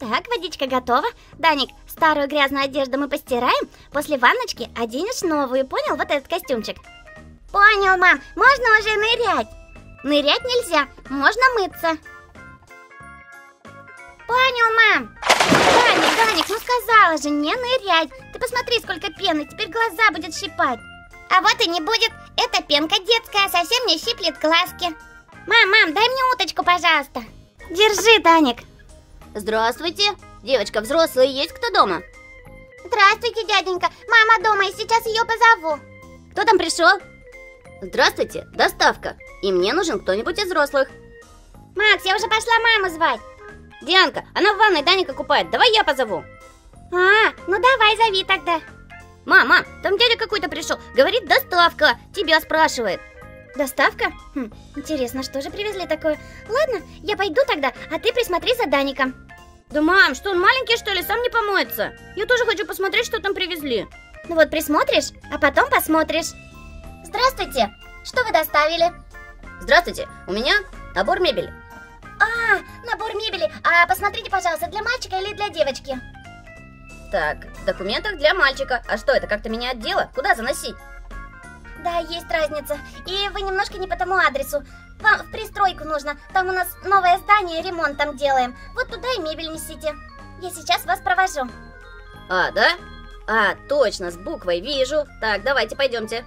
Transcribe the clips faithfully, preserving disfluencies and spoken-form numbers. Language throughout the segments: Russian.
Так, водичка готова. Даник, старую грязную одежду мы постираем. После ванночки оденешь новую, понял? Вот этот костюмчик. Понял, мам. Можно уже нырять? Нырять нельзя, можно мыться. Понял, мам. Даник, Даник, ну сказала же, не нырять. Ты посмотри, сколько пены, теперь глаза будет щипать. А вот и не будет. Это пенка детская, совсем не щиплет глазки. Мам, мам, дай мне уточку, пожалуйста. Держи, Даник. Здравствуйте. Девочка, взрослая, есть кто дома? Здравствуйте, дяденька. Мама дома, и сейчас ее позову. Кто там пришел? Здравствуйте, доставка. И мне нужен кто-нибудь из взрослых. Макс, я уже пошла маму звать. Дианка, она в ванной Даника купает. Давай я позову. А, ну давай, зови тогда. Мама, там дядя какой-то пришел. Говорит, доставка. Тебя спрашивает. Доставка? Хм, интересно, что же привезли такое? Ладно, я пойду тогда, а ты присмотри за Даником. Да, мам, что он маленький, что ли, сам не помоется? Я тоже хочу посмотреть, что там привезли. Ну вот присмотришь, а потом посмотришь. Здравствуйте, что вы доставили? Здравствуйте, у меня набор мебели. А, набор мебели. А посмотрите, пожалуйста, для мальчика или для девочки? Так, в документах для мальчика. А что, это как-то меняет дело? Куда заносить? Да, есть разница. И вы немножко не по тому адресу. Вам в пристройку нужно. Там у нас новое здание, ремонт там делаем. Вот туда и мебель несите. Я сейчас вас провожу. А, да? А, точно, с буквой вижу. Так, давайте, пойдемте.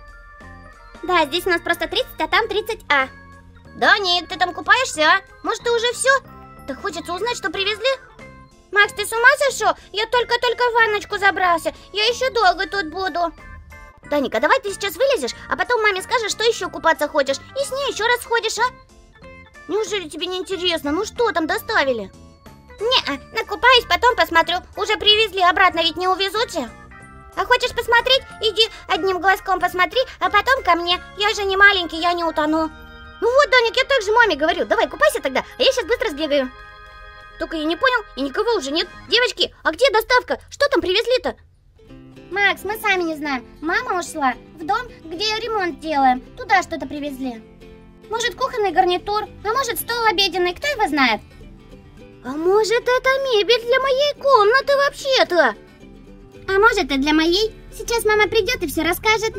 Да, здесь у нас просто тридцать, а там тридцать А. Да нет, ты там купаешься, а? Может, ты уже все? Да хочется узнать, что привезли. Макс, ты с ума сошел? Я только-только в ванночку забрался. Я еще долго тут буду. Даник, давай ты сейчас вылезешь, а потом маме скажешь, что еще купаться хочешь, и с ней еще раз сходишь, а? Неужели тебе не интересно? Ну что там доставили? Не-а, накупаюсь, потом посмотрю. Уже привезли, обратно ведь не увезут же. А хочешь посмотреть? Иди одним глазком посмотри, а потом ко мне. Я же не маленький, я не утону. Ну вот, Даник, я так же маме говорю. Давай, купайся тогда, а я сейчас быстро сбегаю. Только я не понял, и никого уже нет. Девочки, а где доставка? Что там привезли-то? Макс, мы сами не знаем. Мама ушла в дом, где ремонт делаем. Туда что-то привезли. Может, кухонный гарнитур, а может, стол обеденный, кто его знает? А может, это мебель для моей комнаты вообще-то? А может, и для моей. Сейчас мама придет и все расскажет.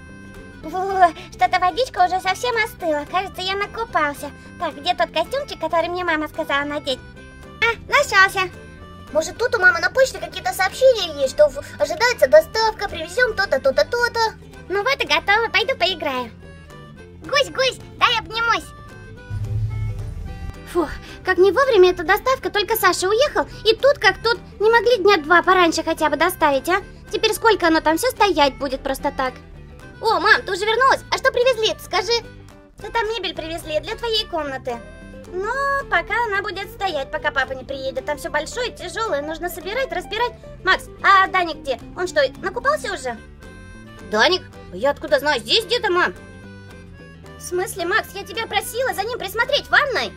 Что-то водичка уже совсем остыла. Кажется, я накупался. Так, где тот костюмчик, который мне мама сказала надеть? А, нашелся. Может, тут у мамы на почте какие-то сообщения есть, что ожидается доставка, привезем то-то, то-то, то-то. Ну вот и готово, пойду поиграю. Гусь, гусь, дай обнимусь. Фух, как не вовремя эта доставка, только Саша уехал, и тут как тут, не могли дня два пораньше хотя бы доставить, а? Теперь сколько оно там все стоять будет просто так? О, мам, ты уже вернулась? А что привезли, скажи? Да там мебель привезли для твоей комнаты. Но пока она будет стоять, пока папа не приедет. Там все большое, тяжелое, нужно собирать, разбирать. Макс, а Даник где? Он что, накупался уже? Даник? Я откуда знаю? Здесь где-то, мам. В смысле, Макс, я тебя просила за ним присмотреть в ванной.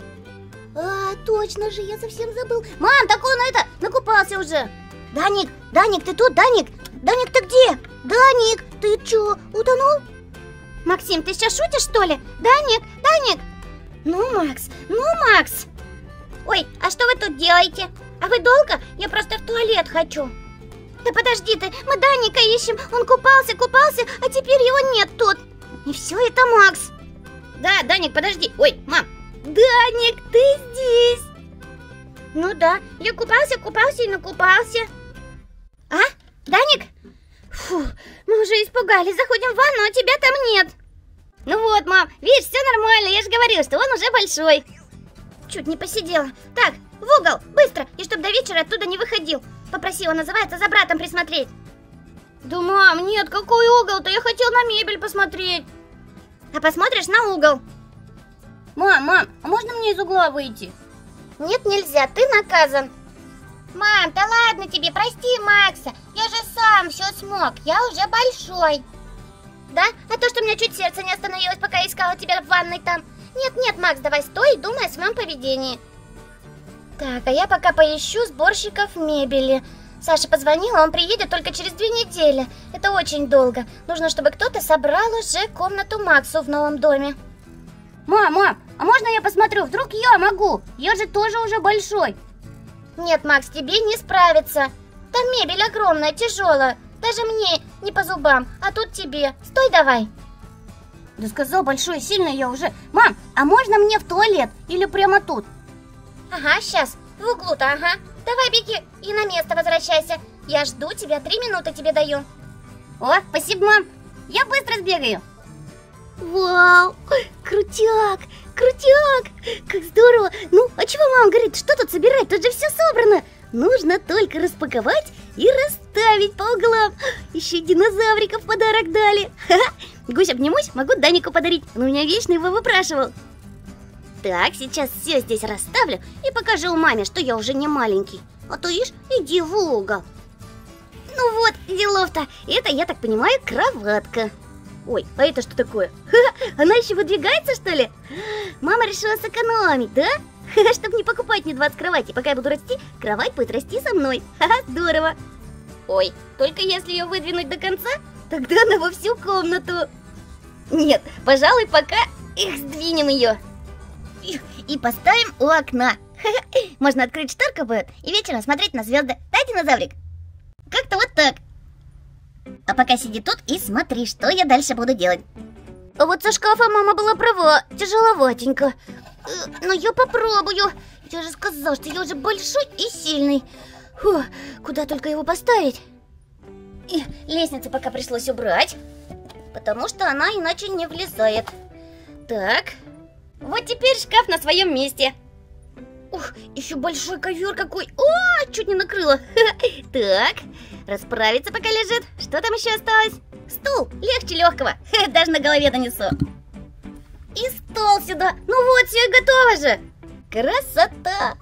А, точно же, я совсем забыл. Мам, так он это, накупался уже. Даник, Даник, ты тут, Даник? Даник, ты где? Даник, ты чё, утонул? Максим, ты сейчас шутишь, что ли? Даник, Даник. Ну, Макс, ну, Макс. Ой, а что вы тут делаете? А вы долго? Я просто в туалет хочу. Да подожди ты, мы Даника ищем. Он купался, купался, а теперь его нет тут. И все это Макс. Да, Даник, подожди. Ой, мам. Даник, ты здесь? Ну да, я купался, купался и накупался. А? Даник? Фу, мы уже испугались. Заходим в ванну, а тебя там нет. Ну вот, мам, видишь, все нормально. Я же говорила, что он уже большой. Чуть не посидела. Так, в угол, быстро. И чтоб до вечера оттуда не выходил. Попросила, называется, за братом присмотреть. Да, мам, нет, какой угол-то? Я хотел на мебель посмотреть. А посмотришь на угол. Мам, мам, а можно мне из угла выйти? Нет, нельзя, ты наказан. Мам, да ладно тебе, прости Макса. Я же сам все смог, я уже большой. Да? А то, что у меня чуть сердце не остановилось, пока я искала тебя в ванной там. Нет, нет, Макс, давай стой и думай о своем поведении. Так, а я пока поищу сборщиков мебели. Саша позвонила, он приедет только через две недели. Это очень долго. Нужно, чтобы кто-то собрал уже комнату Максу в новом доме. Мам, мам, а можно я посмотрю? Вдруг я могу? Я же тоже уже большой. Нет, Макс, тебе не справиться. Там мебель огромная, тяжелая. Даже мне не по зубам, а тут тебе. Стой давай. Да сказал большой, сильно я уже. Мам, а можно мне в туалет? Или прямо тут? Ага, сейчас. В углу-то, ага. Давай беги и на место возвращайся. Я жду тебя, три минуты тебе даю. О, спасибо, мам. Я быстро сбегаю. Вау, крутяк, крутяк. Как здорово. Ну, а чего мама говорит, что тут собирать? Тут же все собрано. Нужно только распаковать и расставить по углам. Еще динозавриков в подарок дали. Гусь, обнимусь, могу Данику подарить. Он у меня вечно его выпрашивал. Так, сейчас все здесь расставлю и покажу маме, что я уже не маленький. А то, ишь, иди в угол. Ну вот, делов-то. Это, я так понимаю, кроватка. Ой, а это что такое? Ха-ха, она еще выдвигается, что ли? Мама решила сэкономить, да? Чтобы не покупать мне двадцать кроватей. Пока я буду расти, кровать будет расти со мной. Ха-ха, здорово. Ой, только если ее выдвинуть до конца, тогда она во всю комнату. Нет, пожалуй, пока их сдвинем ее. И поставим у окна. Можно открыть шторку будет и вечером смотреть на звезды. Да, динозаврик? Как-то вот так. А пока сиди тут и смотри, что я дальше буду делать. А вот со шкафа мама была права, тяжеловатенько. Но я попробую. Я же сказал, что я уже большой и сильный. Фу, куда только его поставить? И лестницу пока пришлось убрать, потому что она иначе не влезает. Так, вот теперь шкаф на своем месте. Ух, еще большой ковер какой. О, чуть не накрыло. Так, расправиться пока лежит. Что там еще осталось? Стул, легче легкого. Даже на голове донесу. И стол сюда. Ну вот, все готово же. Красота.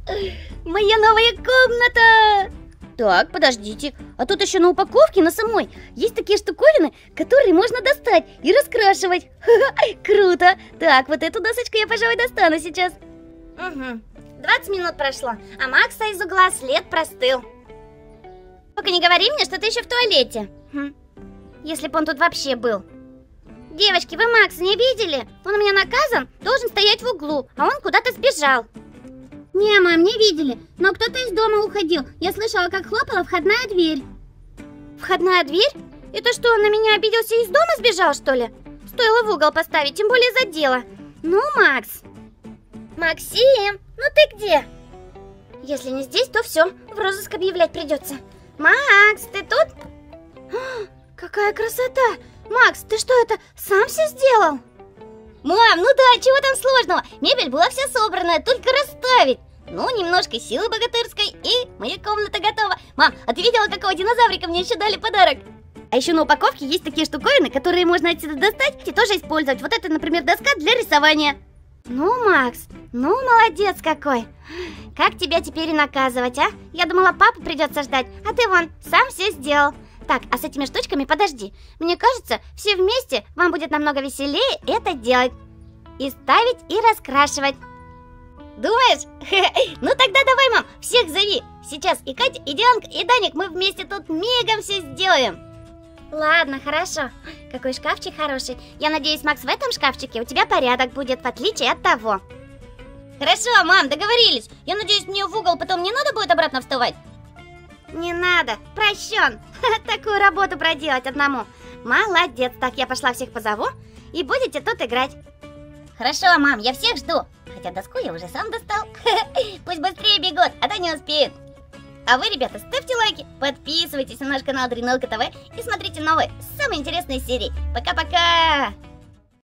Моя новая комната. Так, подождите. А тут еще на упаковке, на самой, есть такие штуковины, которые можно достать и раскрашивать. Круто. Так, вот эту досочку я, пожалуй, достану сейчас. Угу. двадцать минут прошло, а Макса из угла след простыл. Только не говори мне, что ты еще в туалете. Хм. Если бы он тут вообще был. Девочки, вы Макса не видели? Он у меня наказан, должен стоять в углу, а он куда-то сбежал. Не, мам, не видели, но кто-то из дома уходил. Я слышала, как хлопала входная дверь. Входная дверь? Это что, он на меня обиделся и из дома сбежал, что ли? Стоило в угол поставить, тем более задела. Ну, Макс. Максим, ну ты где? Если не здесь, то все, в розыск объявлять придется. Макс, ты тут? О, какая красота! Макс, ты что, это сам все сделал? Мам, ну да, чего там сложного? Мебель была вся собранная, только расставить. Ну, немножко силы богатырской, и моя комната готова. Мам, а ты видела, какого динозаврика мне еще дали подарок? А еще на упаковке есть такие штуковины, которые можно отсюда достать и тоже использовать. Вот это, например, доска для рисования. Ну, Макс, ну молодец какой. Как тебя теперь и наказывать, а? Я думала, папу придется ждать, а ты вон, сам все сделал. Так, а с этими штучками подожди. Мне кажется, все вместе вам будет намного веселее это делать. И ставить, и раскрашивать. Думаешь? Ну тогда давай, мам, всех зови. Сейчас и Катя, и Дианка, и Даник, мы вместе тут мигом все сделаем. Ладно, хорошо. Какой шкафчик хороший. Я надеюсь, Макс, в этом шкафчике у тебя порядок будет, в отличие от того. Хорошо, мам, договорились. Я надеюсь, мне в угол потом не надо будет обратно вставать? Не надо, прощен. Такую работу проделать одному. Молодец, так я пошла всех позову, и будете тут играть. Хорошо, мам, я всех жду. Хотя доску я уже сам достал. Пусть быстрее бегут, а то не успеют. А вы, ребята, ставьте лайки, подписывайтесь на наш канал Дренелка ТВ и смотрите новые, самые интересные серии. Пока-пока!